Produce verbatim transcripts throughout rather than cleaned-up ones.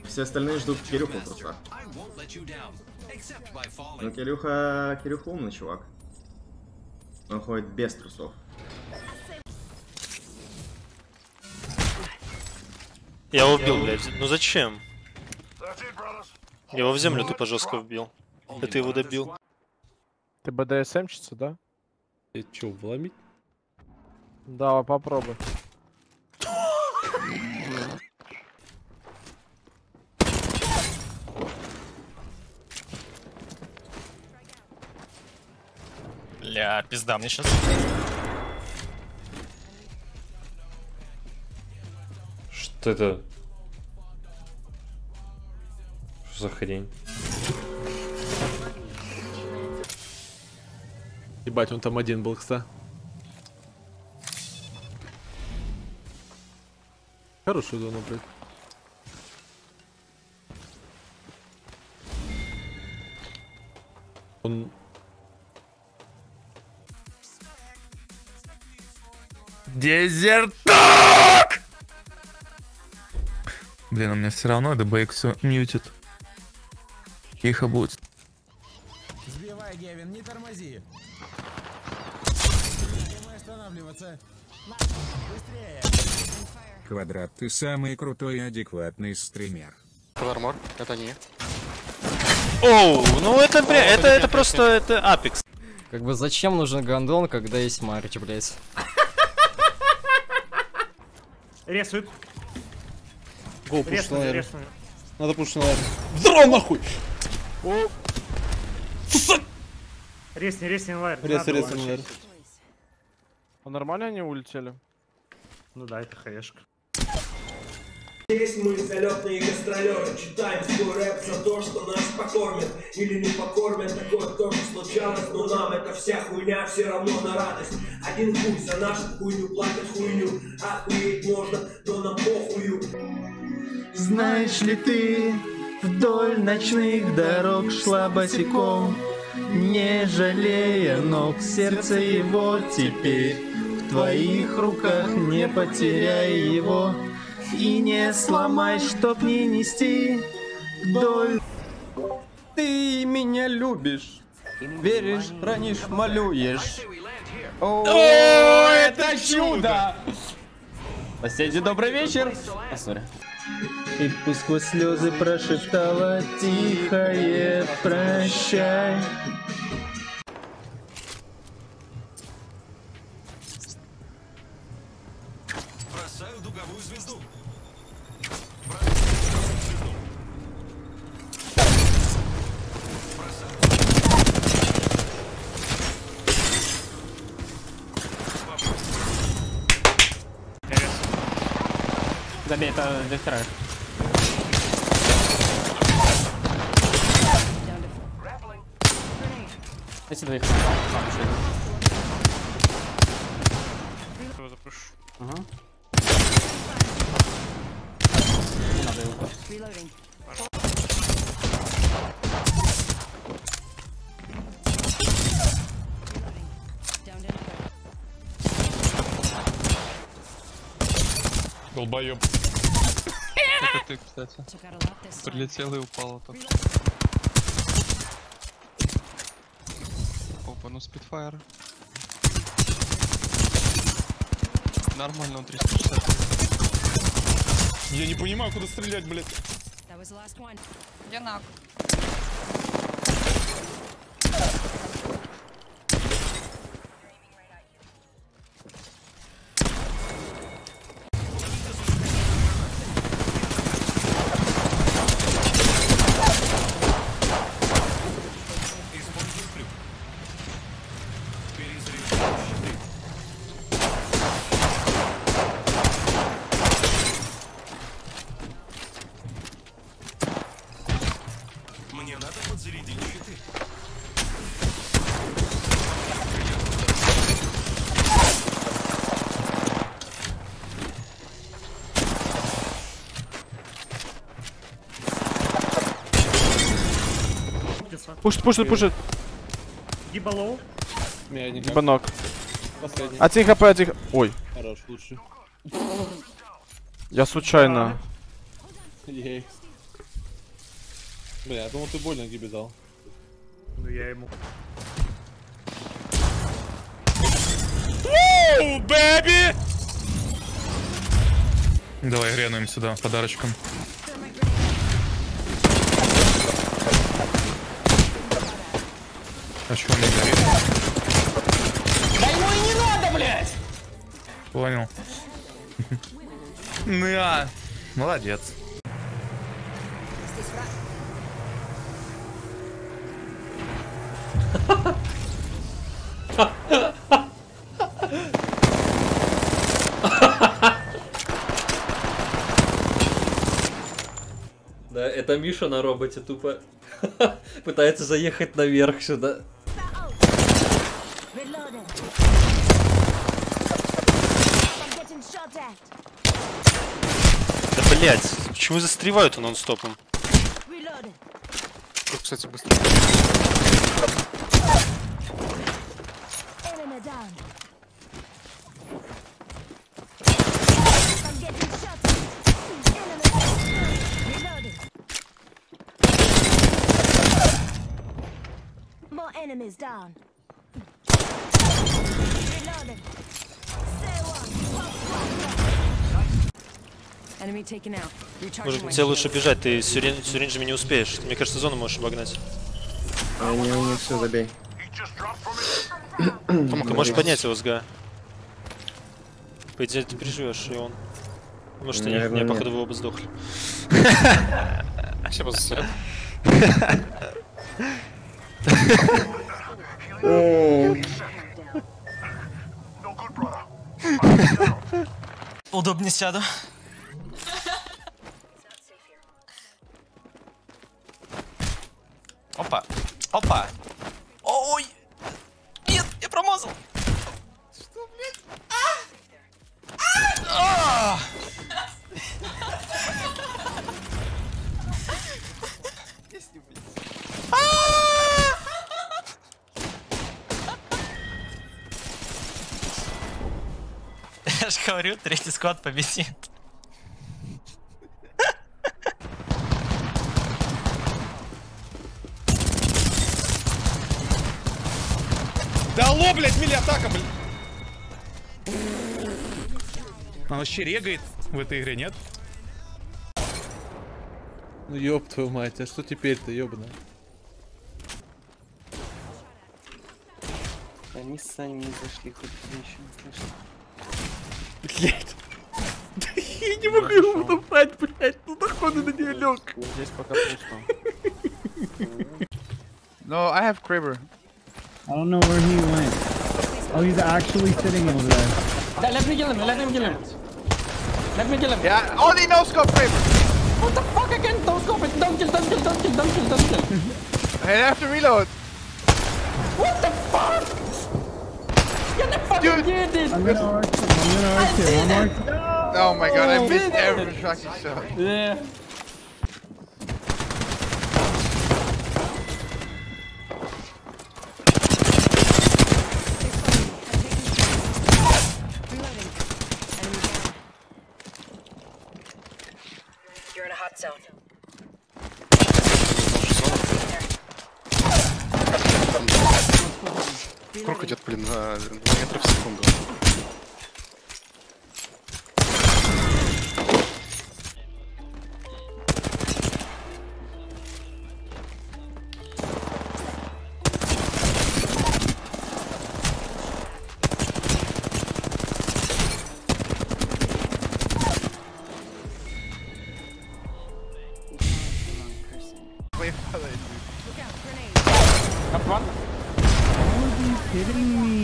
Все остальные ждут Кирюху просто. Ну, Кирюха... Кирюха умный чувак. Он ходит без трусов. Я его убил, блядь. Ну зачем? Я его в землю тупо жестко вбил. И ты его добил. Ты БДСМчица, да? Ты чё, вломить? Да, попробуй. Бля, пизда мне сейчас. Что это? Что за хрень? Ебать, он там один был, кстати. Хорошую зону, блядь. Он... Дезерток! Блин, у меня все равно ДБХ все мьютит. Тихо будет. Сбивай, Гевин, не тормози. Не останавливаться. Быстрее. Квадрат, ты самый крутой и адекватный стример. Квармор, это не. Оу, ну это, бля, это, это просто, это Апекс. Как бы зачем нужен гандон, когда есть Марч, блять? Ресует. Гоу, пуш на Реснули, R. реснули. Надо пуш на R. Здорово нахуй! О, Сука! ресни, ресни, лайр. Рез, рез, на R. А нормально они улетели? Ну да, это хаешка. Здесь мы залетные гастролеры, читаем свой рэп за то, что нас покормят или не покормят, такое тоже случалось, но нам эта вся хуйня все равно на радость. Один хуй за нашу хуйню платят хуйню, охуеть можно, но нам похую. Знаешь ли ты, вдоль ночных дорог шла босиком, не жалея ног, сердце его теперь в твоих руках, не потеряй его. И не сломай, чтоб не нести вдоль. Ты меня любишь, веришь, ранишь, малюешь. О, это чудо! Последний добрый вечер. А, сори. И пусть сквозь слезы прошептала тихое прощай. Бросаю дуговую звезду. Забей, это для вторая. Эти двоих. Запушу. Ага. Не надо его. Долбоёб. Это ты, кстати. Прилетел и упал только. Опа, ну спидфайр. Нормально, он триста шестьдесят. Я не понимаю, куда стрелять, блядь. Я нак. Мне надо подзарядить щиты. Пушит, пушит, пушит. Гибалоу. Гибанок. Последний. Один хп, один хп. Ой. Хорош, лучше. Я случайно. Ей. Бля, я думал, ты больно Гиби дал. Ну я ему... Оу, бэби! Давай грянуем сюда подарочком. А чё он не горит? Да ему и не надо, блядь! Понял. На! Молодец. Да, это Миша на роботе тупо пытается заехать наверх сюда. Да блять, почему застревают нон-стопом? Тут, кстати, быстро. More enemies down. Enemy taken out. Может, тебе лучше бежать, ты с сюрин- сюринджами не успеешь. Мне кажется, зону можешь обогнать. А не, у них все, забей. Ты можешь поднять его с га. По идее, ты переживешь, и он. Может, они, Наверное, не, походу, нет. вы оба сдохли. Все застрял. Удобнее сяду. Опа. Опа. Ой. Нет, я промазал. Что, блядь? А! А! Я же говорю, третий склад победит. Да алло, блядь, мили-атака, блядь. Он вообще регает в этой игре, нет? Ну ёб твою мать, а что теперь-то, ёбана? Они сами не зашли, хоть еще не слышно. Блядь. Я не могу его добрать, блядь. Ну доходы на нее лег. Здесь пока пусто. No, I have Kraber. I don't know where he went. Oh, he's actually sitting over there. Let me kill him, let me kill him. Let me kill him. Yeah, only no scope Kraber. What the fuck again? Don't scope it. Don't kill, don't kill, don't kill, don't kill, don't kill. I have to reload. What the fuck? You the fucking did it. I'm gonna arc him. I'm gonna arc him. I'm arc him. Oh my god, I missed every fucking shot. Yeah. You're in a hot zone. Круг идет, блин, на два метра в секунду. Up one. Are you kidding me?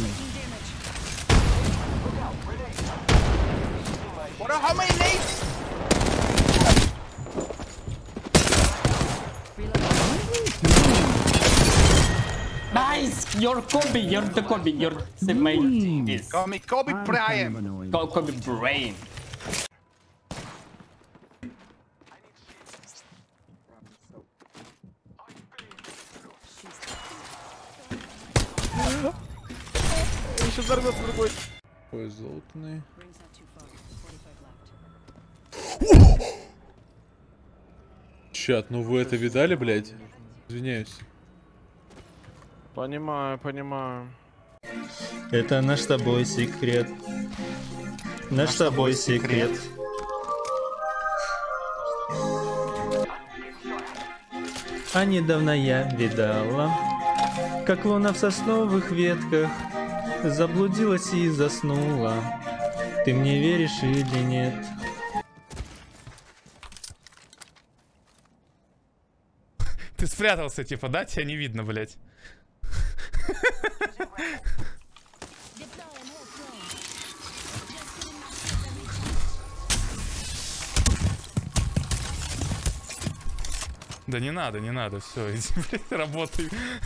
What are how many nades? Nice! You're Kobe, you're the Kobe, you're the main. This. Call me Kobe Bryant. Ko- Kobe Brain. Еще взорвется другой. Ой, золотный. Чат, ну вы это видали, блядь? Извиняюсь. Понимаю, понимаю. Это наш с тобой секрет. Наш с тобой секрет. А недавно я видала, как луна в сосновых ветках заблудилась и заснула. Ты мне веришь или нет? Ты спрятался, типа, да? Тебя не видно, блядь. Да не надо, не надо, все, иди, блядь, работай.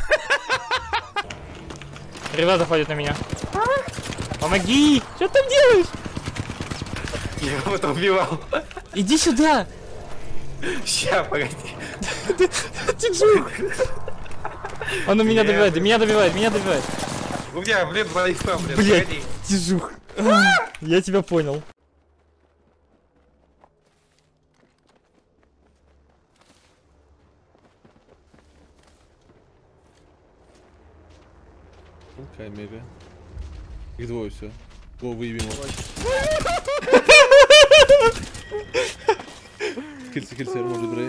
Ребята ходят на меня. Помоги! Что ты там делаешь? Я кого-то убивал. Иди сюда! Ща, погоди. Тиджух! Он у меня добивает, меня добивает, меня добивает. У меня, блин, лайфа, блин, Блядь, погоди. Тиджух. Я тебя понял. Камера. Их двое все. Го, выебем его. Кильцы, кильцы, может брей.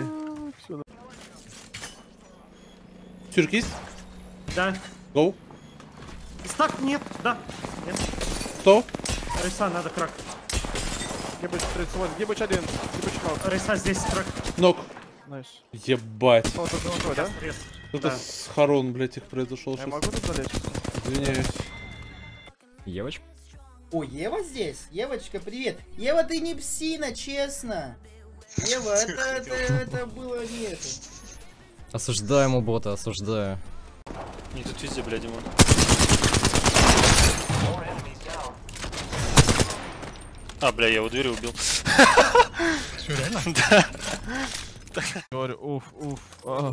Тюрк есть? Да. Гоу. Стак нет, да. Нет. Кто? Рейса, надо крак. Гибыч тридцать восемь, гибыч один, гибыч ног. Рейса здесь крак. Ног. Найс. Ебать. О, тут золотой, да? Это Да. с Харон, блядь, их произошел. Я сейчас. могу тут залезть? Извиняюсь. Евочка. О, Ева здесь? Евочка, привет. Ева, ты не псина, честно. Ева, это, это, это было не это. Осуждаю ему бота, осуждаю. Не тут везде, блядь, Димон. А, бля, я его двери убил. Что, реально? Да. Говорю, уф, уф. а.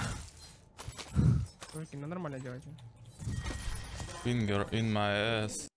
Руки, ну нормально делайте. Finger in my ass.